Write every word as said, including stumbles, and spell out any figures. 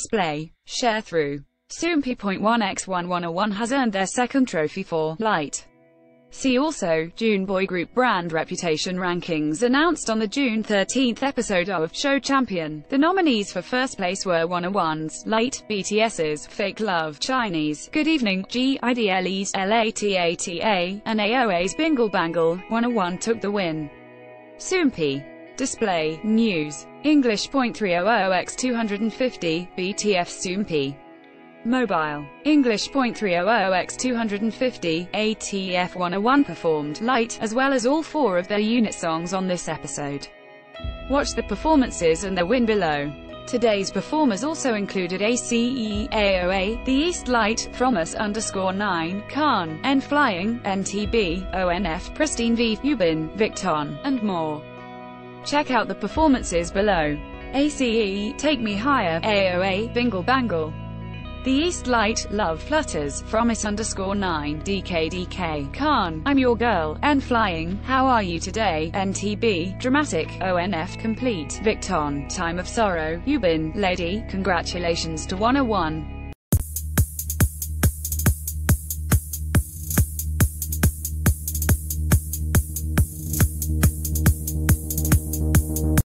Display. Sharethrough. Soompi point one by Wanna One has earned their second trophy for Light. See also, June boy group brand reputation rankings announced on the June thirteenth episode of Show Champion. The nominees for first place were Wanna One's Light, BTS's Fake Love, Chinese Good Evening, GIDLE's LATATA, and A O A's Bingle Bangle. Wanna One took the win. Soompi. Display. News. English point three hundred by two fifty, B T F Soompi. Mobile. English point three hundred by two fifty, A T F Wanna One performed Light, as well as all four of their unit songs on this episode. Watch the performances and their win below. Today's performers also included A C E, A O A, The East Light, From Us underscore nine, Khan, N.Flying, N T B, O N F, Pristine V, Yubin, Victon, and more. Check out the performances below. A C E, Take Me Higher, A O A, Bingle Bangle. The East Light, Love Flutters, From Us underscore nine, D K D K, Khan, I'm Your Girl, N.Flying, How Are You Today, N T B, Dramatic, O N F, Complete, Victon, Time of Sorrow, Yubin, Lady, Congratulations to Wanna One.